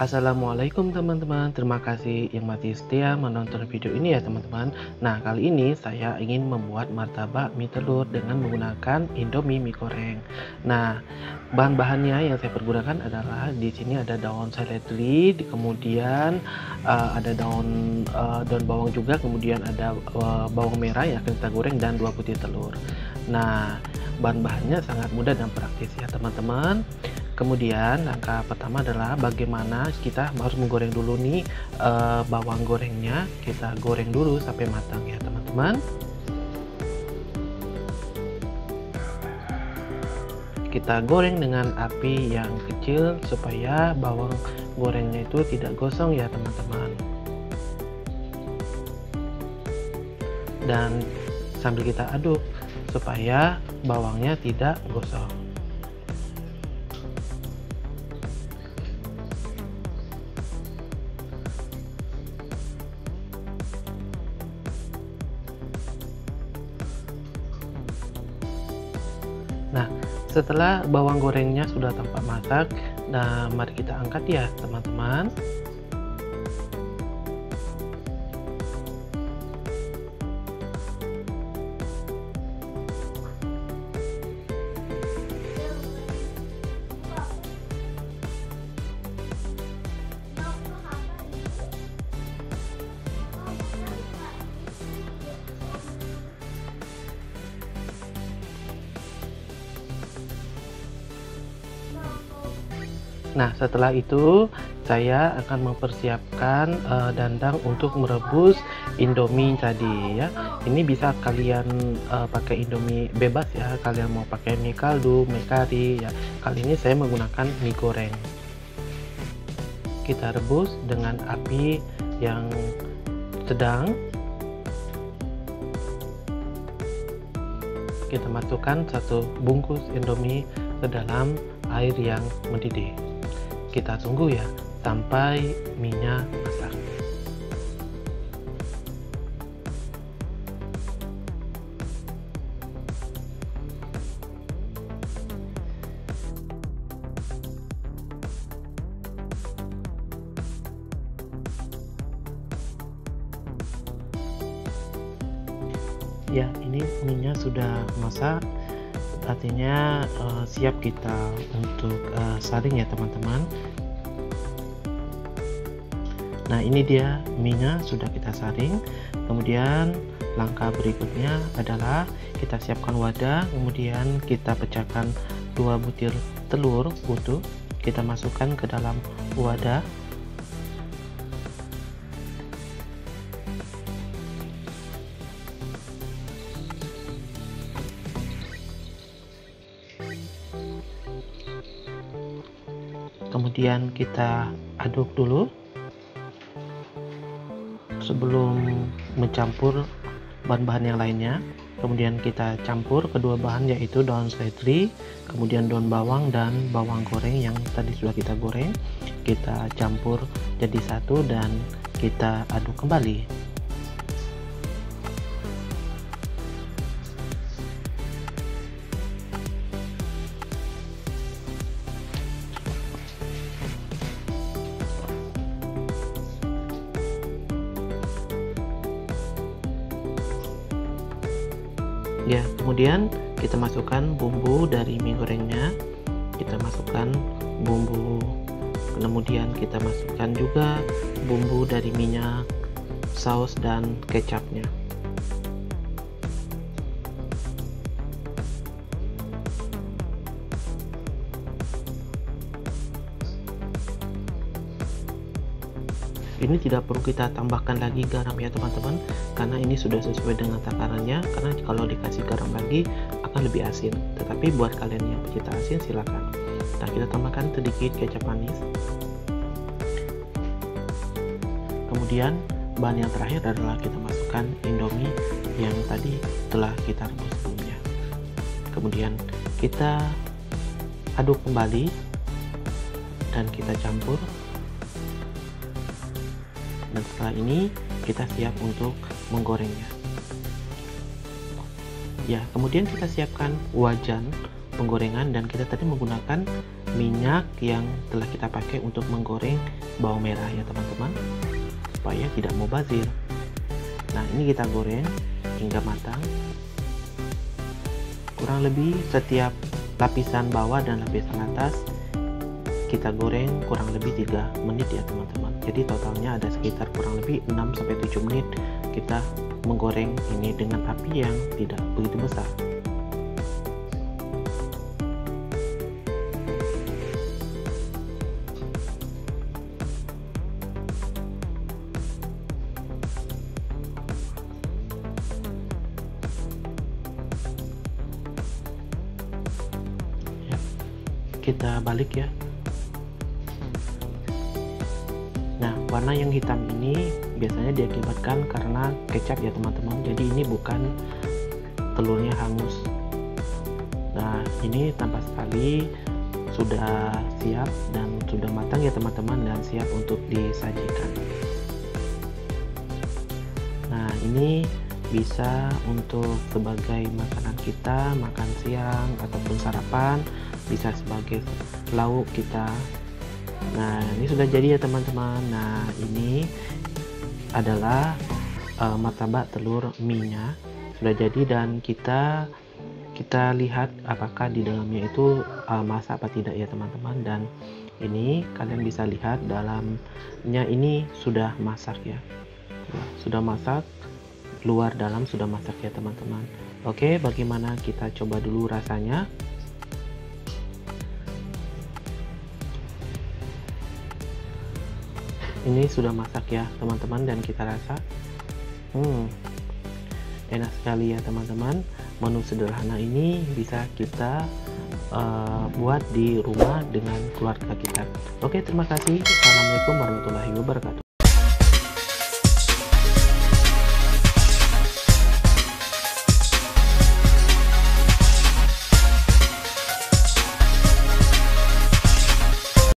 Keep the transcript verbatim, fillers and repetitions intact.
Assalamualaikum teman-teman, terima kasih yang masih setia menonton video ini ya teman-teman. Nah, kali ini saya ingin membuat martabak mie telur dengan menggunakan Indomie mie goreng. Nah, bahan-bahannya yang saya pergunakan adalah di sini ada daun seledri, kemudian uh, ada daun uh, daun bawang juga, kemudian ada uh, bawang merah yang akan kita goreng dan dua butir telur. Nah, bahan-bahannya sangat mudah dan praktis ya teman-teman. Kemudian langkah pertama adalah bagaimana kita harus menggoreng dulu nih uh, bawang gorengnya. Kita goreng dulu sampai matang ya teman-teman. Kita goreng dengan api yang kecil supaya bawang gorengnya itu tidak gosong ya teman-teman. Dan sambil kita aduk supaya bawangnya tidak gosong. Nah, setelah bawang gorengnya sudah tampak masak, nah mari kita angkat ya teman-teman. Nah, setelah itu saya akan mempersiapkan uh, dandang untuk merebus Indomie tadi ya. Ini bisa kalian uh, pakai Indomie bebas ya, kalian mau pakai mie kaldu, mie kari ya. Kali ini saya menggunakan mie goreng. Kita rebus dengan api yang sedang. Kita masukkan satu bungkus Indomie ke dalam air yang mendidih. Kita tunggu ya sampai minyak masak. Ya, ini minyak sudah masak. Artinya uh, siap kita untuk uh, saring ya teman-teman. Nah, ini dia minyak sudah kita saring. Kemudian langkah berikutnya adalah kita siapkan wadah, kemudian kita pecahkan dua butir telur utuh, kita masukkan ke dalam wadah. Kemudian kita aduk dulu sebelum mencampur bahan-bahan yang lainnya. Kemudian kita campur kedua bahan, yaitu daun seledri, kemudian daun bawang dan bawang goreng yang tadi sudah kita goreng. Kita campur jadi satu dan kita aduk kembali. Ya, kemudian kita masukkan bumbu dari mie gorengnya. Kita masukkan bumbu, kemudian kita masukkan juga bumbu dari minyak, saus dan kecapnya. Ini tidak perlu kita tambahkan lagi garam ya teman-teman, karena ini sudah sesuai dengan takarannya. Karena kalau dikasih garam lagi akan lebih asin, tetapi buat kalian yang pecinta asin silakan. Nah, kita tambahkan sedikit kecap manis. Kemudian bahan yang terakhir adalah kita masukkan Indomie yang tadi telah kita rebus sebelumnya. Kemudian kita aduk kembali dan kita campur. Dan setelah ini kita siap untuk menggorengnya. Ya, kemudian kita siapkan wajan penggorengan dan kita tadi menggunakan minyak yang telah kita pakai untuk menggoreng bawang merah ya teman-teman, supaya tidak mubazir. Nah, ini kita goreng hingga matang. Kurang lebih setiap lapisan bawah dan lapisan atas kita goreng kurang lebih tiga menit ya teman-teman. Jadi totalnya ada sekitar kurang lebih enam sampai tujuh menit kita menggoreng ini dengan api yang tidak begitu besar. Ya, kita balik ya. Nah, warna yang hitam ini biasanya diakibatkan karena kecap ya teman-teman. Jadi ini bukan telurnya hangus. Nah, ini tampak sekali sudah siap dan sudah matang ya teman-teman, dan siap untuk disajikan. Nah, ini bisa untuk sebagai makanan kita, makan siang ataupun sarapan, bisa sebagai lauk kita. Nah, ini sudah jadi ya teman-teman. Nah, ini adalah uh, martabak telur mie-nya sudah jadi, dan kita kita lihat apakah di dalamnya itu uh, masak apa tidak ya teman-teman. Dan ini kalian bisa lihat dalamnya ini sudah masak ya, sudah masak, luar dalam sudah masak ya teman-teman. Oke, bagaimana kita coba dulu rasanya. Ini sudah masak ya teman-teman, dan kita rasa hmm, enak sekali ya teman-teman. Menu sederhana ini bisa kita uh, buat di rumah dengan keluarga kita. Oke, terima kasih. Assalamualaikum warahmatullahi wabarakatuh.